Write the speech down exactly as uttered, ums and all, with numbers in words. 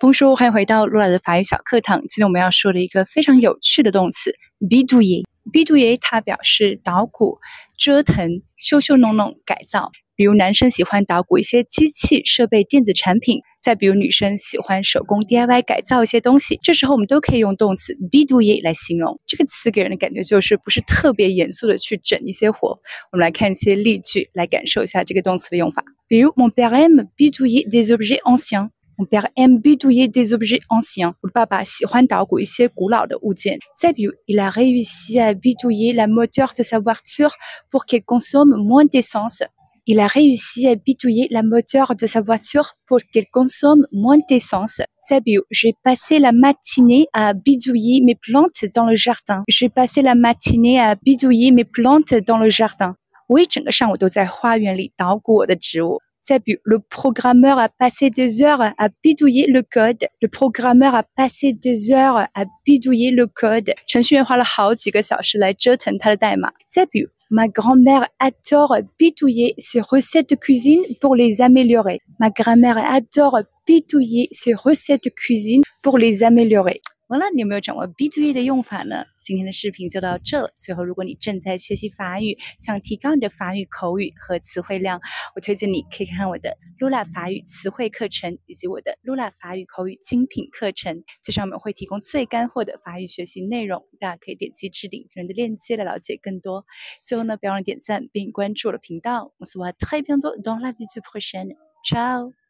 Bonjour，欢迎回到露娜的法语小课堂。今天我们要说的一个非常有趣的动词 bidouiller。bidouiller 它表示捣鼓、折腾、修修弄弄、改造。比如男生喜欢捣鼓一些机器设备、电子产品，再比如女生喜欢手工 D I Y 改造一些东西，这时候我们都可以用动词 bidouiller 来形容。这个词给人的感觉就是不是特别严肃的去整一些活。我们来看一些例句，来感受一下这个动词的用法。比如 Mon père aime bidouiller des objets anciens。Mon père aime bidouiller des objets anciens. 我的爸爸喜欢捣鼓一些古老的物件。再比如 Il a réussi à bidouiller la moteur de sa voiture pour qu'elle consomme moins d'essence.Il a réussi à bidouiller la moteur de sa voiture pour qu'elle consomme moins d'essence. 再比如 J'ai passé la matinée à bidouiller mes plantes dans le jardin. J'ai passé la matinée à bidouiller mes plantes dans le jardin. 我一整个上午都在花园里捣鼓我的植物。再比如 Le programmeur a passé des heures à bidouiller le code. Le programmeur a passé des heures à bidouiller le code. 程序员花了好几个小时来折腾他的代码。再比如Ma grand-mère adore bidouiller ses recettes de cuisine pour les améliorer. Ma grand-mère adore bidouiller ses recettes de cuisine pour les améliorer. 完了，你有没有掌握 bidouiller 的用法呢？今天的视频就到这了。最后，如果你正在学习法语，想提高你的法语口语和词汇量，我推荐你可以看看我的 Lula 法语词汇课程，以及我的 Lula 法语口语精品课程。这上面会提供最干货的法语学习内容，大家可以点击置顶人的链接来了解更多。最后呢，不要忘了点赞并关注我的频道。On se voit très bientôt dans la vidéo prochaine. Ciao!